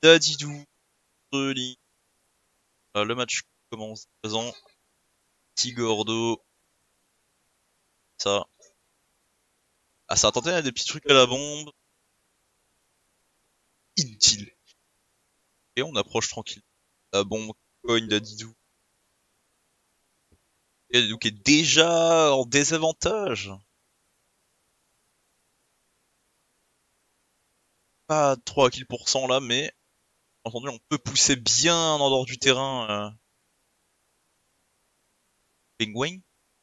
Dadidou, Link. Le match commence à présent. Petit Gordo. Ça. Ah, ça a tenté des petits trucs à la bombe. Inutile. Et on approche tranquille. La bombe cogne Dadidou. Et Dadidou qui est déjà en désavantage. Pas 3 kills pour cent là, mais entendu, on peut pousser bien en dehors du terrain. Penguin.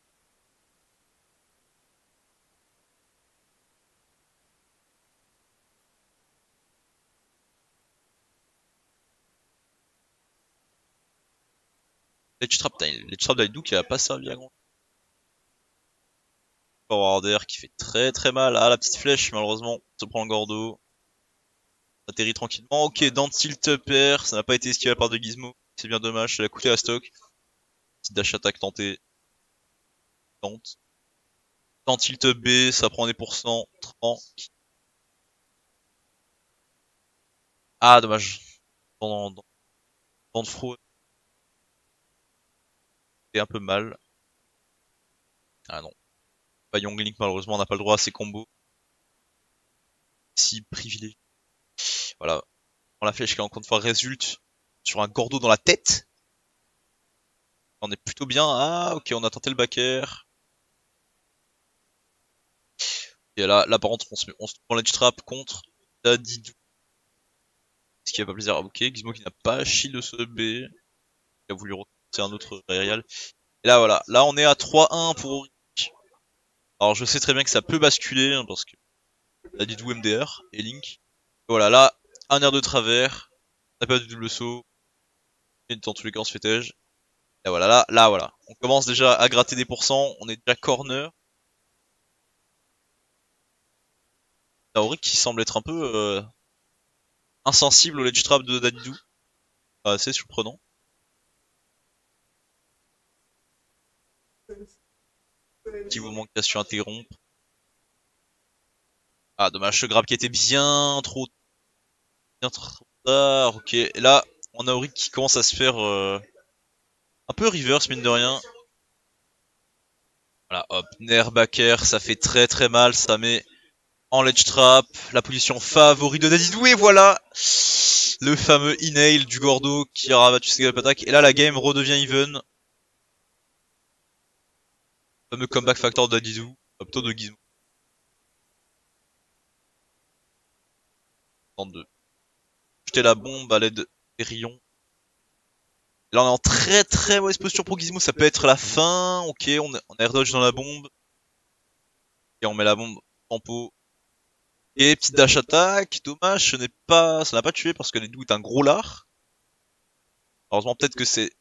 Ledge Trap Dadidou qui a pas servi à grand. Forwarder qui fait très très mal. Ah, la petite flèche, malheureusement, se prend le Gordo. Atterrit tranquillement. Ok, dans tilt upper, ça n'a pas été esquivé par de Gizmo. C'est bien dommage, ça a coûté à stock. Petite dash attack tentée. Tente. Dans tilt B, ça prend des pourcents. Tranquille. Ah, dommage. Dans de fraude. C'est un peu mal. Ah non. Pas Young Link, malheureusement, on n'a pas le droit à ces combos. Si privilégié. Voilà. La flèche qui encore une fois résulte sur un Gordo dans la tête. On est plutôt bien. Ah, ok, on a tenté le back air. Et là, par contre, on se prend l'edge trap contre Dadidou. Ce qui a pas plaisir. Ok, Gizmo qui n'a pas shield de ce B. Il a voulu recommencer un autre aérial. Et là, voilà. Là, on est à 3-1 pour Auric. Alors, je sais très bien que ça peut basculer, hein, parce que Dadidou MDR et Link. Et voilà, là, un air de travers. On n'a pas du double saut. Et dans tous les cas, on se fait tège. Et voilà, là, voilà. On commence déjà à gratter des pourcents. On est déjà corner. Auric qui semble être un peu insensible au ledge trap de Dadidou. Assez surprenant. Petit mouvement qui a su interrompre. Ah, dommage, ce grab qui était bien trop tard. Ok, et là, on a Auric qui commence à se faire un peu reverse, mine de rien. Voilà, hop, Nair backer, ça fait très très mal, ça met en ledge trap, la position favorite de Dadidou, et voilà le fameux inhale du Gordo qui a rabattu ses attaques. Et là, la game redevient even. Le fameux comeback factor de Dadidou, plutôt de Gizmo. 32. Jeter la bombe à l'aide des rayons. Là, on est en très très mauvaise posture pour Gizmo, ça peut être la fin. Ok, on a air dodge dans la bombe. Et on met la bombe en pot. Et petite dash attack, dommage, ça n'a pas tué parce que Dadidou est un gros lard. Heureusement peut-être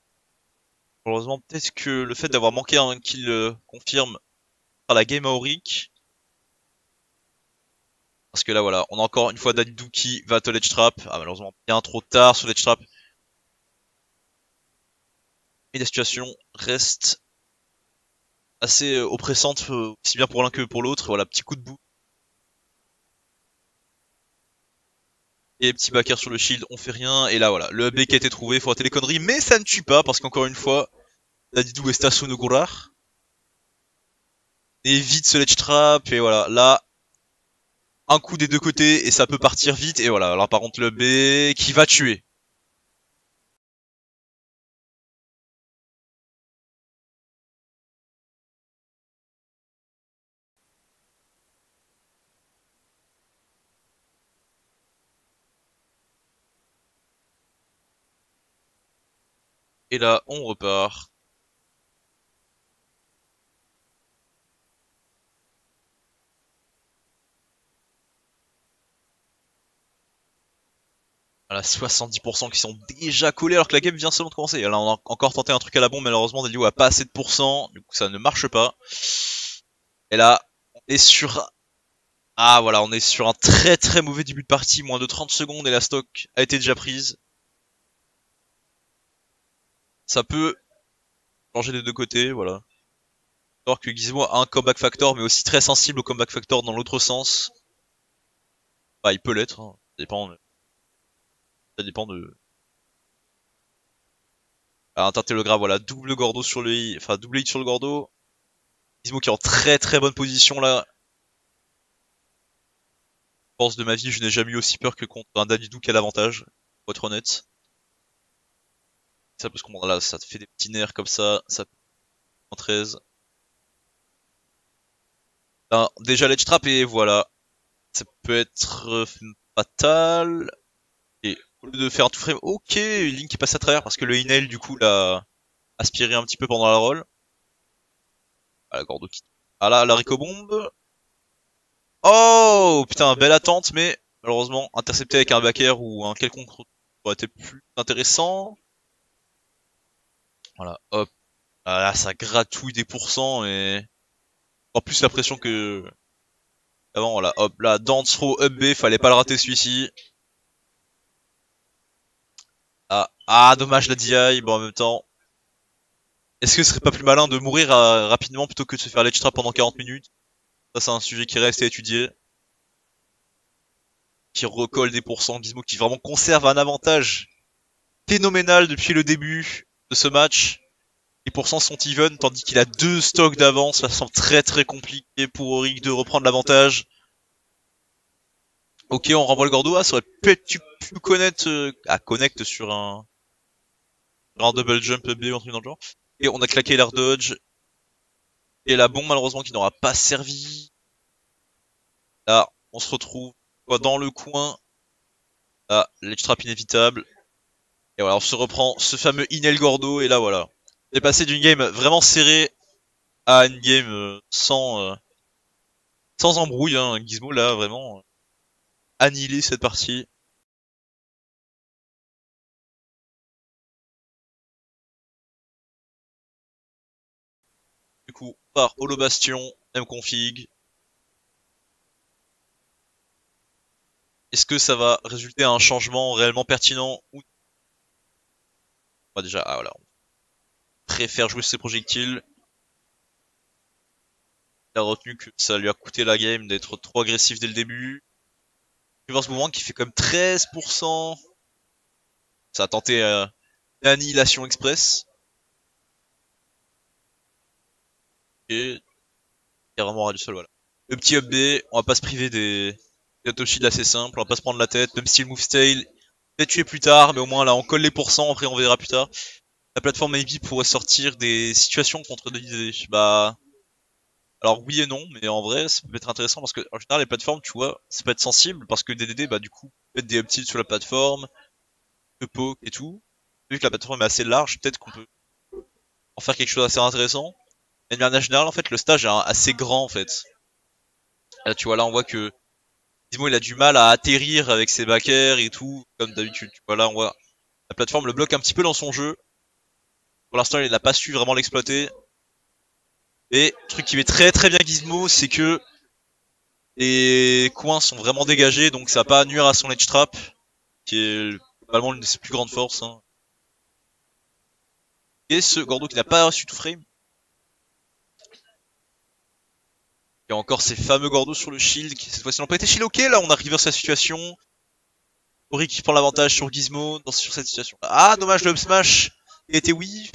que le fait d'avoir manqué un kill confirme par la game à Auric. Parce que là voilà, on a encore une fois Dadidou qui va te ledge trap. Ah malheureusement bien trop tard sur ledge trap. Et la situation reste assez oppressante, aussi bien pour l'un que pour l'autre. Voilà, petit coup de bout. Et petit backer sur le shield, on fait rien. Et là voilà, le B qui a été trouvé, faut rater les conneries. Mais ça ne tue pas parce qu'encore une fois, Dadidou est Stasso no Gurar. Évite ce ledge trap. Et voilà, là, un coup des deux côtés et ça peut partir vite. Et voilà, alors par contre le B qui va tuer. Et là, on repart. Voilà, 70% qui sont déjà collés alors que la game vient seulement de commencer. Et là, on a encore tenté un truc à la bombe, malheureusement, Dadidou a pas assez de pourcents, du coup ça ne marche pas. Et là, on est sur... Ah voilà, on est sur un très très mauvais début de partie, moins de 30 secondes et la stock a été déjà prise. Ça peut changer des deux côtés, voilà. Alors que Gizmo a un comeback factor, mais aussi très sensible au comeback factor dans l'autre sens. Bah, il peut l'être, hein. Ça dépend. Ça dépend de... Ah, intertélégraphe, voilà, double Gordo sur le I, enfin double hit sur le Gordo. Gizmo qui est en très très bonne position là. Force de ma vie, je n'ai jamais eu aussi peur que contre un Dadidou qui a l'avantage, pour être honnête. Ça parce qu'on là, ça te fait des petits nerfs comme ça en 13. Là, déjà l'edge trap et voilà. Ça peut être fatal. Et au lieu de faire un tout frame, ok, Link qui passe à travers parce que le Inhale du coup l'a aspiré un petit peu pendant la roll. Ah la Gordo qui... Ah là, la Rico Bomb. Oh putain, belle attente, mais malheureusement intercepté avec un back air ou un quelconque retour aurait été plus intéressant. Voilà, hop. Ah là, ça gratouille des pourcents et en plus la pression que avant. Voilà, hop là, dance throw up B, fallait pas le rater celui-ci. Ah, dommage la DI. Bon, en même temps, est-ce que ce serait pas plus malin de mourir rapidement plutôt que de se faire ledge trap pendant 40 minutes? Ça, c'est un sujet qui reste à étudier. Qui recolle des pourcents, Gizmo qui vraiment conserve un avantage phénoménal depuis le début de ce match. Les pourcents sont even, tandis qu'il a 2 stocks d'avance. Ça semble très très compliqué pour Auric de reprendre l'avantage. Ok, on renvoie le Gordo. Ah, ça aurait peut-être pu connect sur un double jump B ou un truc dans le genre. Et on a claqué l'air dodge. Et la bombe malheureusement qui n'aura pas servi. Là, on se retrouve dans le coin. Ah, l'edge trap inévitable. Et voilà, on se reprend ce fameux Inel Gordo. Et là, voilà. On est passé d'une game vraiment serrée à une game sans embrouille. Hein. Gizmo, là, vraiment annihilé cette partie. Du coup, on part Holo Bastion, mconfig. Est-ce que ça va résulter à un changement réellement pertinent ou... Bah déjà, ah voilà, on préfère jouer ses projectiles. Il a retenu que ça lui a coûté la game d'être trop agressif dès le début. Reverse Boomerang qui fait comme 13%. Ça a tenté l'annihilation express. Et carrément ras du sol, voilà. Le petit up B, on va pas se priver des auto shield assez simples, on va pas se prendre la tête, même si le move stale peut-être tuer plus tard, mais au moins là on colle les pourcents, après on verra plus tard. La plateforme maybe pourrait sortir des situations contre des idées. Bah, alors oui et non, mais en vrai ça peut être intéressant parce que en général les plateformes, tu vois, ça peut être sensible parce que DDD, bah du coup, peut être des up tilts sur la plateforme, le poke et tout. Vu que la plateforme est assez large, peut-être qu'on peut en faire quelque chose d'assez intéressant. Mais de manière générale, en fait, le stage est assez grand en fait. Là, tu vois, là on voit que Gizmo il a du mal à atterrir avec ses backers et tout, comme d'habitude. Tu vois, là on voit la plateforme le bloque un petit peu dans son jeu. Pour l'instant, il n'a pas su vraiment l'exploiter. Et truc qui met très très bien Gizmo, c'est que les coins sont vraiment dégagés, donc ça va pas nuire à son edge trap, qui est probablement l'une de ses plus grandes forces. Hein. Et ce Gordo qui n'a pas reçu tout frame. Il y a encore ces fameux Gordos sur le shield, qui cette fois-ci n'ont pas été shield. Là on arrive à sa situation. Ori qui prend l'avantage sur Gizmo sur cette situation. Ah, dommage le up smash. Il était oui.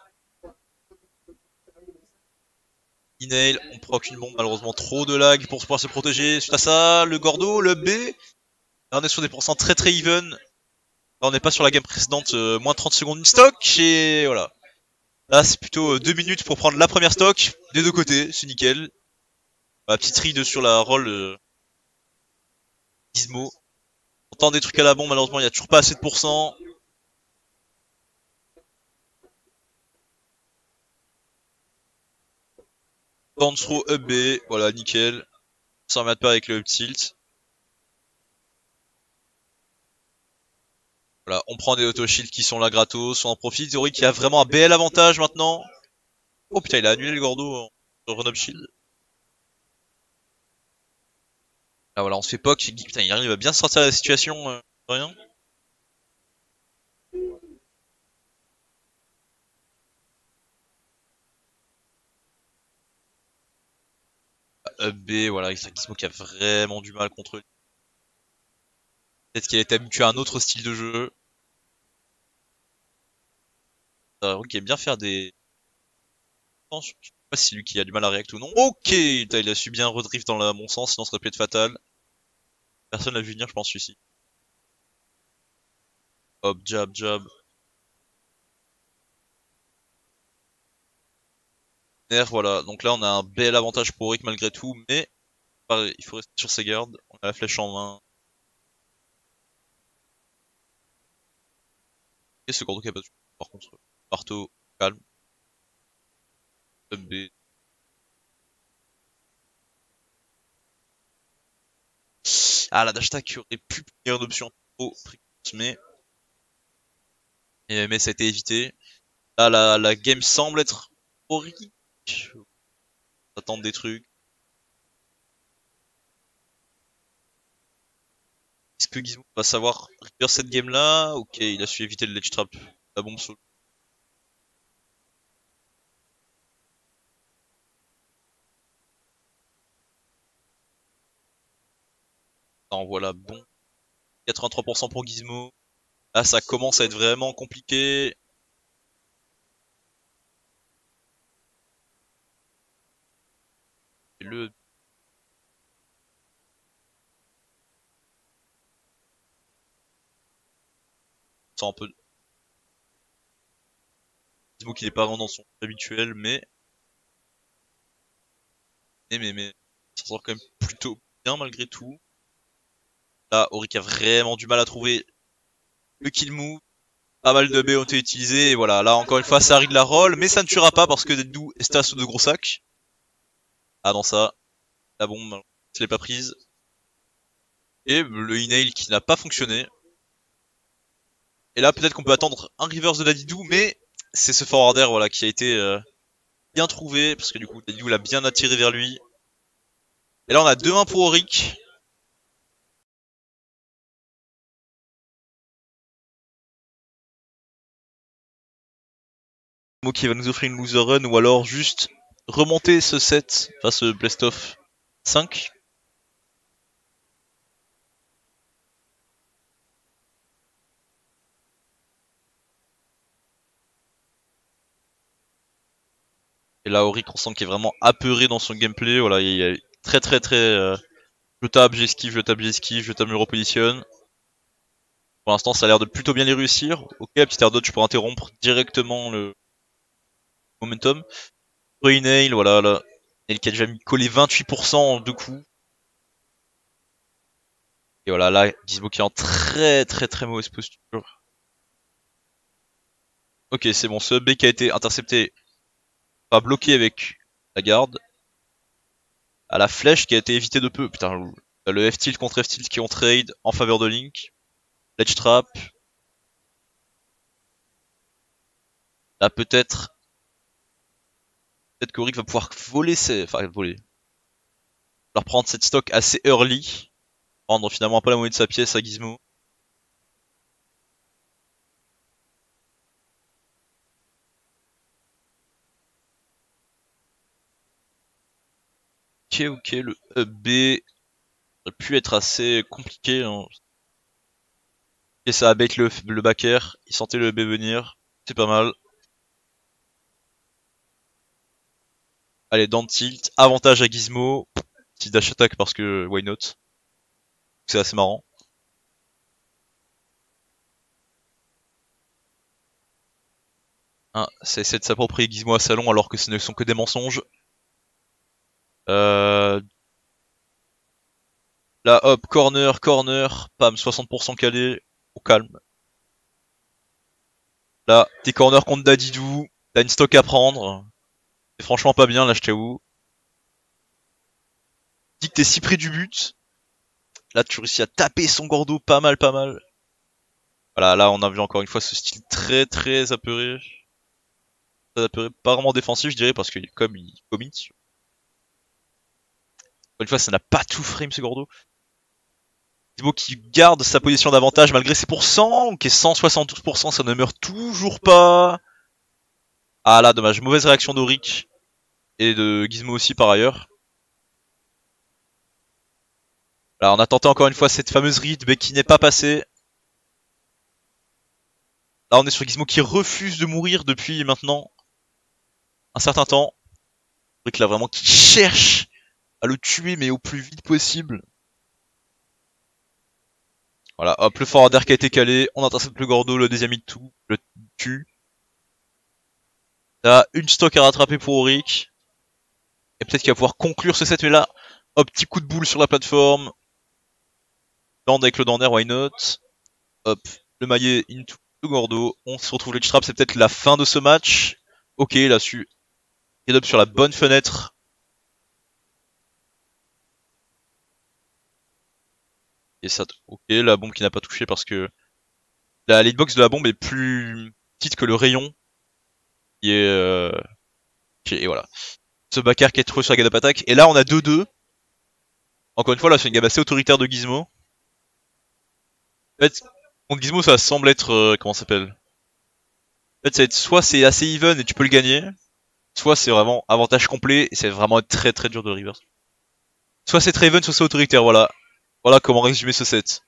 Inhale, on proc une bombe, malheureusement trop de lag pour pouvoir se protéger. Suite à ça, le Gordo, le B. Là on est sur des pourcents très très even. Là on n'est pas sur la game précédente, moins 30 secondes une stock. Et voilà. Là c'est plutôt 2 minutes pour prendre la première stock. Des deux côtés, c'est nickel. La petite ride sur la roll Gizmo. On tente des trucs à la bombe, malheureusement il n'y a toujours pas assez de pourcents. Bounce throw up B, voilà nickel. On s'en remet pas avec le up tilt. Voilà, on prend des auto shields qui sont là gratos, on en profite. Zori qui a vraiment un BL avantage maintenant. Oh putain, il a annulé le Gordo sur run up shield. Là voilà, on se fait poke. Putain, il arrive à bien sortir de la situation. Rien. Up B, voilà, avec Gizmo qui a vraiment du mal contre lui. Peut-être qu'il est habitué à un autre style de jeu. Ok, bien faire des... Je sais pas si c'est lui qui a du mal à react ou non. Ok, putain, il a su bien redrift dans le bon sens, sinon ça aurait pu être fatal. Personne l'a vu venir, je pense, celui-ci. Hop, jab, jab. Voilà. Donc là, on a un bel avantage pour Rick malgré tout, mais pareil, il faut rester sur ses gardes. On a la flèche en main. Et ce Gordo qui a pas de... Par contre, marteau, calme. B. Ah, la dash attack aurait pu punir une option trop précoce, mais ça a été évité. Là, la game semble être horrible. Attendre des trucs. Est-ce que Gizmo va savoir récupérer cette game là? Ok, il a su éviter le ledge trap. La bombe solo. Non, voilà, bon. 83% pour Gizmo. Là, ça commence à être vraiment compliqué. Le... C'est un peu... Gizmo qui n'est pas vraiment dans son habituel, mais... Ça sort quand même plutôt bien malgré tout. Là, Auric a vraiment du mal à trouver le kill move. Pas mal de B ont été utilisés, et voilà. Là, encore une fois, ça arrive de la roll, mais ça ne tuera pas parce que Deadou est sous de gros sacs. Ah non, ça, la bombe, je l'ai pas prise. Et le inhale qui n'a pas fonctionné. Et là, peut-être qu'on peut attendre un reverse de Dadidou, mais c'est ce forwarder voilà, qui a été bien trouvé, parce que du coup, Dadidou l'a bien attiré vers lui. Et là, on a 2-1 pour Auric. Qui va nous offrir une loser run, ou alors juste remonter ce set, enfin ce best of 5. Et là, Auric, on sent qu'il est vraiment apeuré dans son gameplay. Voilà, il est très je tape, j'esquive, je tape, j'esquive, je tape, me repositionne. Pour l'instant, ça a l'air de plutôt bien les réussir. Ok, la petite air dodge pour interrompre directement le momentum. Nail, voilà, là. Nail qui a déjà mis collé 28% en 2 coups. Et voilà, là, Gizmo qui est en très mauvaise posture. Ok, c'est bon, ce B qui a été intercepté, pas bloqué avec la garde. À la flèche qui a été évité de peu. Putain, le F-tilt contre F-tilt qui ont trade en faveur de Link. Ledge trap. Là, peut-être qu'Auric va pouvoir voler enfin, voler. Alors prendre cette stock assez early. Prendre finalement un peu la moitié de sa pièce à Gizmo. Ok, le B aurait pu être assez compliqué. Hein. Et ça a bait le backer. Il sentait le B venir. C'est pas mal. Allez, dans le tilt. Avantage à Gizmo. Petit dash attack parce que why not. C'est assez marrant. Hein, ça essaie de s'approprier Gizmo à salon alors que ce ne sont que des mensonges. Là, hop, corner, pam, 60% calé, au calme. Là, t'es corner contre Dadidou, t'as une stock à prendre. C'est franchement pas bien, là, je t'avoue. Dis que t'es si près du but. Là, tu réussis à taper son Gordo pas mal. Voilà, là, on a vu encore une fois ce style très apeuré. Très apeuré, pas vraiment défensif, je dirais, parce que comme il commit. Encore une fois, ça n'a pas tout frame, ce Gordo. Gizmo qui garde sa position d'avantage malgré ses pourcents, qui est 172%, ça ne meurt toujours pas. Ah là, dommage, mauvaise réaction d'Auric. Et de Gizmo aussi par ailleurs. Voilà, on a tenté encore une fois cette fameuse read, mais qui n'est pas passée. Là, on est sur Gizmo qui refuse de mourir depuis maintenant un certain temps. Brick là vraiment qui cherche à le tuer, mais au plus vite possible. Voilà, hop, le forward air qui a été calé, on intercepte le Gordo, le deuxième hit tout, le tue. Là, une stock à rattraper pour Auric. Et peut-être qu'il va pouvoir conclure ce set, mais là, hop, petit coup de boule sur la plateforme. Land avec le down air, why not. Hop, le maillet into le Gordo. On se retrouve les trap, c'est peut-être la fin de ce match. Ok, il a su get up sur la bonne fenêtre. Et ça, ok, la bombe qui n'a pas touché parce que la hitbox de la bombe est plus petite que le rayon. Qui est, et voilà. Ce Bakar qui est trouvé sur la get up attack. Et là, on a 2-2. Encore une fois, là, c'est une game assez autoritaire de Gizmo. En fait, contre Gizmo, ça semble être, comment ça s'appelle? En fait, ça va être soit c'est assez even et tu peux le gagner, soit c'est vraiment avantage complet et c'est vraiment très très dur de reverse. Soit c'est très even, soit c'est autoritaire, voilà. Voilà comment résumer ce set.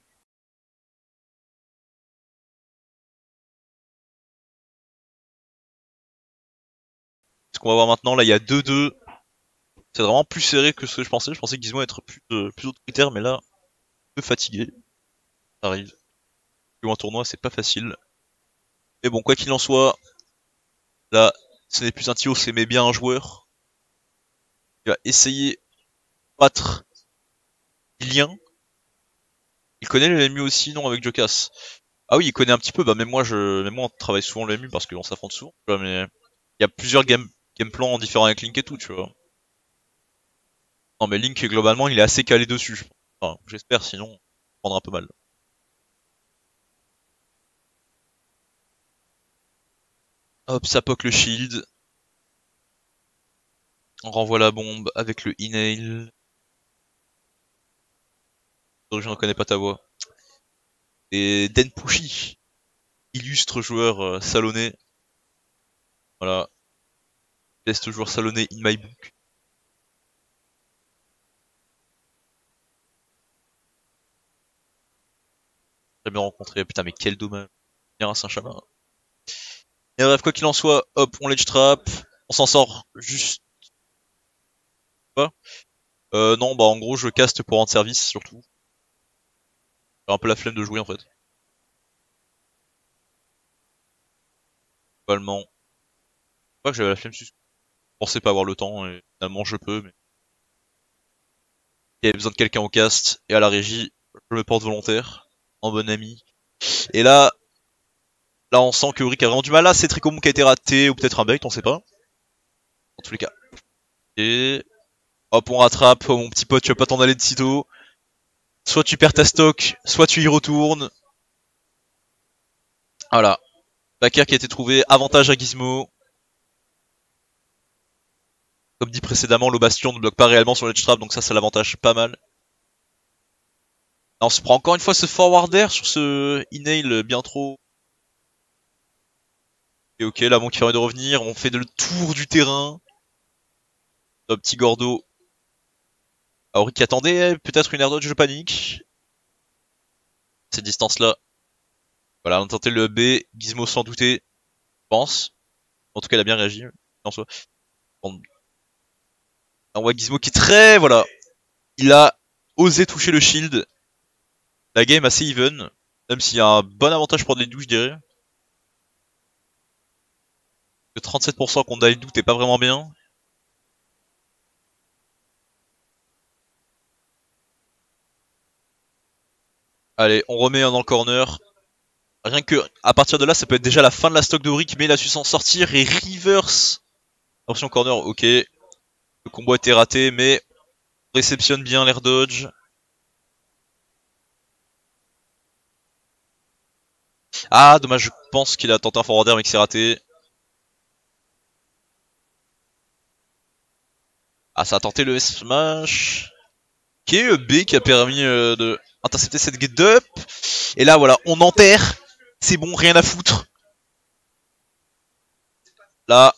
Ce qu'on va voir maintenant, là, il y a 2-2. C'est vraiment plus serré que ce que je pensais. Je pensais que Gizmo allait être plus autoritaire, mais là, un peu fatigué. Ça arrive. Jouer un tournoi, c'est pas facile. Mais bon, quoi qu'il en soit, là, ce n'est plus un Tio, c'est mais bien un joueur. Il va essayer de battre Lien. Il connaît le MU aussi, non, avec Jokas. Ah oui, il connaît un petit peu, bah même moi on travaille souvent le MU parce qu'on s'affronte souvent, tu vois, mais il y a plusieurs game plans différents avec Link et tout, tu vois. Non mais Link globalement il est assez calé dessus. Enfin, j'espère, sinon on prendra un peu mal. Hop, ça poke le shield. On renvoie la bombe avec le inhale. Je ne reconnais pas ta voix. Et Denpushi, illustre joueur salonné. Voilà. Best joueur salonné in my book. Jamais rencontré. Putain mais quel dommage. Bien un Saint-Chamin. Et bref, quoi qu'il en soit, hop, on ledge trap. On s'en sort juste pas. Non, bah en gros je caste pour rendre service surtout. J'ai un peu la flemme de jouer en fait. Globalement. Je crois que j'avais la flemme, je pensais pas avoir le temps et finalement je peux, mais il y avait besoin de quelqu'un au cast et à la régie, je me porte volontaire, en bon ami. Et là on sent que Rick a vraiment du mal. Là c'est Tricomon qui a été raté ou peut-être un bait, on sait pas. En tous les cas. Et hop on rattrape, oh, mon petit pote tu vas pas t'en aller de sitôt. Soit tu perds ta stock, soit tu y retournes. Voilà. Baker qui a été trouvé, avantage à Gizmo. Comme dit précédemment, le bastion ne bloque pas réellement sur l'edge trap, donc ça l'avantage pas mal. Là, on se prend encore une fois ce forward air sur ce inhale bien trop. Et ok, là bon qui permet de revenir, on fait le tour du terrain. Notre petit Gordo. Auric qui attendait peut-être une air dodge, je panique. Cette distance là. Voilà, on a tenté le B, Gizmo sans douter, je pense. En tout cas, il a bien réagi. En soi. On voit Gizmo qui est très, voilà. Il a osé toucher le shield. La game assez even. Même s'il y a un bon avantage pour Daidou, je dirais. Que 37% contre Daidou, t'es pas vraiment bien. Allez, on remet un dans le corner. Rien que, à partir de là, ça peut être déjà la fin de la stock de Rick, mais il a su s'en sortir et reverse. Option corner, ok. Le combo a été raté, mais on réceptionne bien l'air dodge. Ah, dommage, je pense qu'il a tenté un forward air, mais que c'est raté. Ah, ça a tenté le smash. Ok, B qui a permis de intercepter cette get up. Et là, voilà, on enterre. C'est bon, rien à foutre. Là,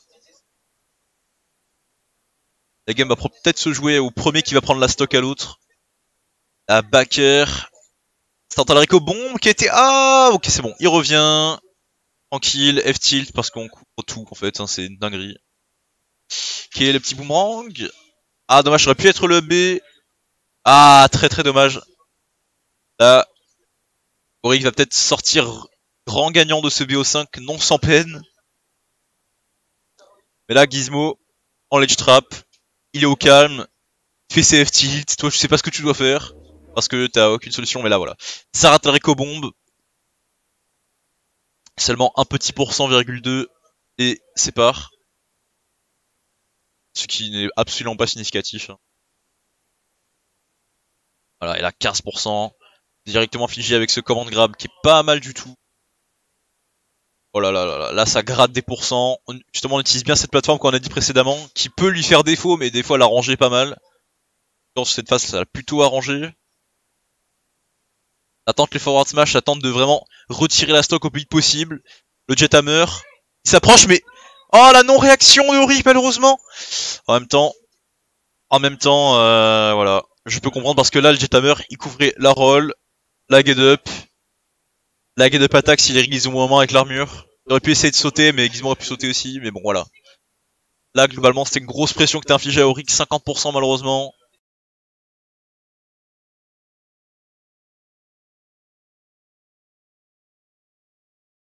la game va peut-être se jouer au premier qui va prendre la stock à l'autre. La backer. Startalarico bombe qui était... Ah, ok, c'est bon. Il revient. Tranquille. F-tilt parce qu'on couvre tout, en fait. Hein, c'est une dinguerie. Ok, le petit boomerang. Ah, dommage, ça aurait pu être le B. Ah, très très dommage. Là, Auric va peut-être sortir grand gagnant de ce BO5, non sans peine. Mais là, Gizmo, en ledge trap, il est au calme, fait ses F-tilt, toi je sais pas ce que tu dois faire, parce que t'as aucune solution, mais là voilà. Ça rate la réco-bombe, seulement un petit %,2, et sépare. Ce qui n'est absolument pas significatif. Hein. Voilà, et là 15%, directement figé avec ce command grab qui est pas mal du tout. Oh là là là là, là ça gratte des pourcents. Justement on utilise bien cette plateforme qu'on a dit précédemment, qui peut lui faire défaut, mais des fois l'arranger pas mal. Dans cette phase ça l'a plutôt arrangé. Attends que les forward smash attendent de vraiment retirer la stock au plus vite possible. Le Jethammer, il s'approche mais... Oh la non-réaction de Auric malheureusement. En même temps, voilà. Je peux comprendre parce que là le Jethammer il couvrait la roll, la get up attack s'il est Gizmo au moment avec l'armure. Il aurait pu essayer de sauter mais Gizmo aurait pu sauter aussi, mais bon voilà. Là globalement c'était une grosse pression que t'as infligée à Auric, 50% malheureusement.